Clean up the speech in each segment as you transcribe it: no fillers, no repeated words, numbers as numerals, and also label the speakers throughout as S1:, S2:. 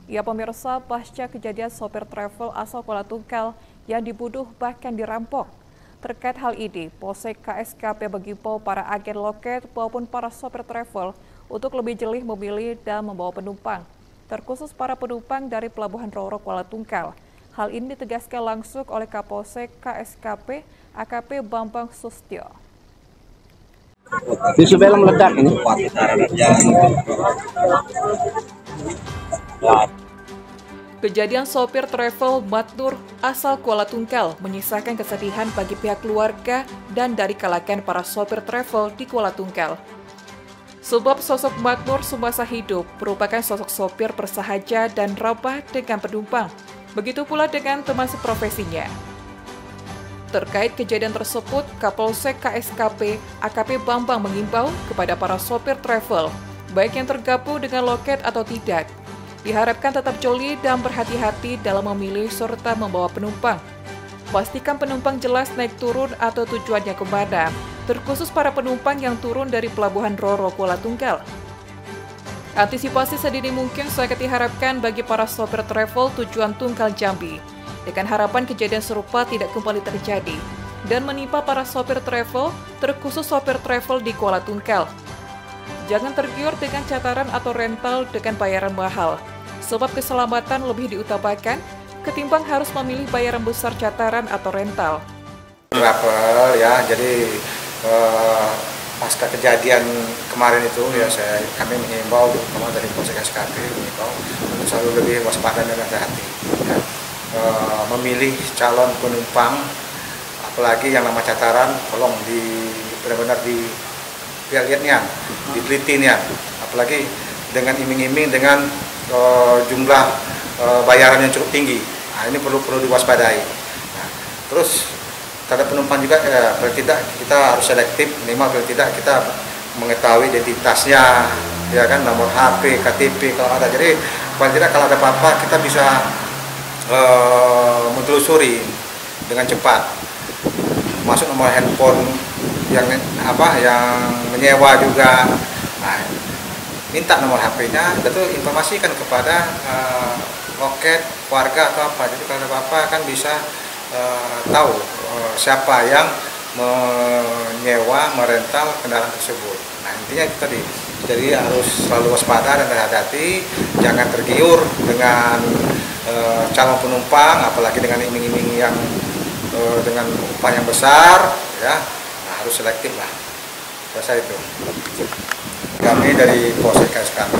S1: Ya pemirsa, pasca kejadian sopir travel asal Kuala Tunggal yang dibunuh bahkan dirampok. Terkait hal ini, Polsek KSKP mengimbau para agen loket maupun para sopir travel untuk lebih jeli memilih dan membawa penumpang, terkhusus para penumpang dari Pelabuhan Roro Kuala Tunggal. Hal ini ditegaskan langsung oleh Kapolsek KSKP AKP Bambang Sustio.
S2: Tisu film meledak ini.
S1: Kejadian sopir travel Matnur asal Kuala Tunggal menyisakan kesedihan bagi pihak keluarga dan dari kalangan para sopir travel di Kuala Tunggal. Sebab sosok Matnur semasa hidup merupakan sosok sopir bersahaja dan ramah dengan penumpang. Begitu pula dengan teman seprofesinya. Terkait kejadian tersebut, Kapolsek KSKP AKP Bambang mengimbau kepada para sopir travel, baik yang tergabung dengan loket atau tidak, diharapkan tetap jeli dan berhati-hati dalam memilih serta membawa penumpang. Pastikan penumpang jelas naik turun atau tujuannya kemana, terkhusus para penumpang yang turun dari Pelabuhan Roro Kuala Tunggal. Antisipasi sedini mungkin sangat diharapkan bagi para sopir travel tujuan Tunggal Jambi, dengan harapan kejadian serupa tidak kembali terjadi dan menimpa para sopir travel, terkhusus sopir travel di Kuala Tunggal. Jangan tergiur dengan cataran atau rental dengan bayaran mahal, sebab keselamatan lebih diutamakan ketimbang harus memilih bayaran besar cataran atau rental.
S3: Travel ya, jadi pasca kejadian kemarin itu ya kami mengimbau terutama dari Polsek SKP mengimbau untuk selalu lebih waspada dan hati-hati ya. Memilih calon penumpang apalagi yang nama cataran tolong benar-benar dilihatnya, ditelitinya, apalagi dengan iming-iming dengan jumlah bayaran yang cukup tinggi. Nah, ini perlu diwaspadai. Nah, terus terhadap penumpang juga paling tidak kita harus selektif, minimal paling tidak kita mengetahui identitasnya, ya kan, nomor HP, KTP kalau ada. Jadi paling tidak kalau ada apa-apa kita bisa menelusuri dengan cepat, masuk nomor handphone yang menyewa juga. Nah, minta nomor HP-nya, itu informasikan kepada loket warga atau apa. Jadi kalau ada apa-apa kan bisa tahu siapa yang menyewa, merental kendaraan tersebut. Nah, intinya itu tadi. Jadi harus selalu waspada dan hati-hati, jangan tergiur dengan calon penumpang, apalagi dengan iming-iming yang dengan upah yang besar, ya. Nah, harus selektif lah. Biasa itu. Kami dari Polsek KSKP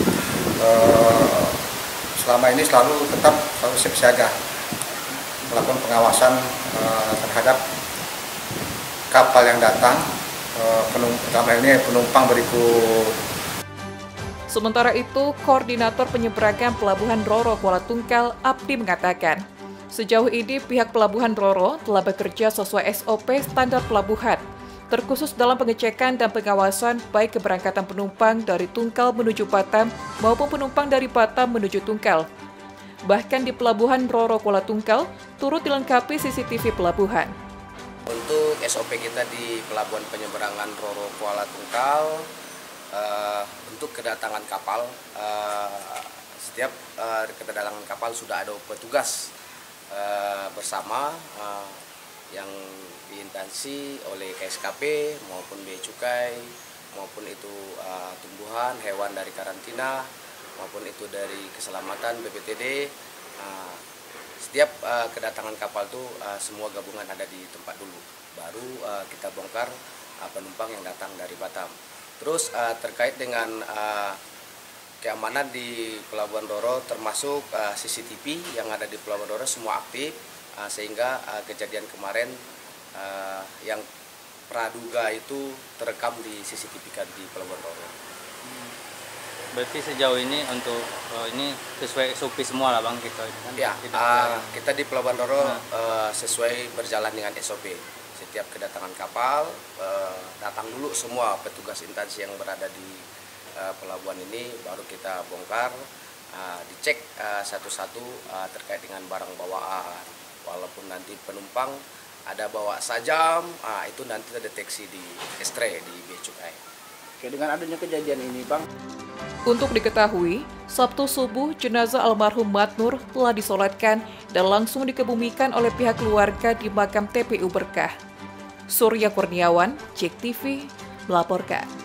S3: selama ini selalu siap siaga melakukan pengawasan terhadap kapal yang datang, penumpang berikut.
S1: Sementara itu, Koordinator Penyeberangan Pelabuhan Roro Kuala Tunggal, Abdi mengatakan, sejauh ini pihak Pelabuhan Roro telah bekerja sesuai SOP standar pelabuhan, terkhusus dalam pengecekan dan pengawasan baik keberangkatan penumpang dari Tunggal menuju Batam maupun penumpang dari Batam menuju Tunggal. Bahkan di Pelabuhan Roro Kuala Tunggal turut dilengkapi CCTV pelabuhan.
S4: Untuk SOP kita di Pelabuhan Penyeberangan Roro Kuala Tunggal, untuk kedatangan kapal, setiap kedatangan kapal sudah ada petugas bersama yang diinstansi oleh KSKP maupun Bea Cukai maupun itu tumbuhan, hewan dari karantina maupun itu dari keselamatan BPTD. Setiap kedatangan kapal itu semua gabungan ada di tempat dulu, baru kita bongkar penumpang yang datang dari Batam. Terus terkait dengan keamanan di Pelabuhan Roro, termasuk CCTV yang ada di Pelabuhan Roro semua aktif, sehingga kejadian kemarin yang praduga itu terekam di CCTV di Pelabuhan Roro.
S2: Berarti sejauh ini untuk ini sesuai SOP semua lah Bang kita kan?
S4: Ya, kita di Pelabuhan Roro sesuai berjalan dengan SOP. Setiap kedatangan kapal, datang dulu semua petugas instansi yang berada di pelabuhan ini, baru kita bongkar, dicek satu-satu terkait dengan barang bawaan. Walaupun nanti penumpang ada bawa sajam, itu nanti terdeteksi di Estre, di Bea Cukai.
S2: Oke, dengan adanya kejadian ini Bang,
S1: Untuk diketahui, Sabtu subuh jenazah almarhum Matnur telah disolatkan dan langsung dikebumikan oleh pihak keluarga di makam TPU Berkah. Surya Kurniawan, JEK TV, melaporkan.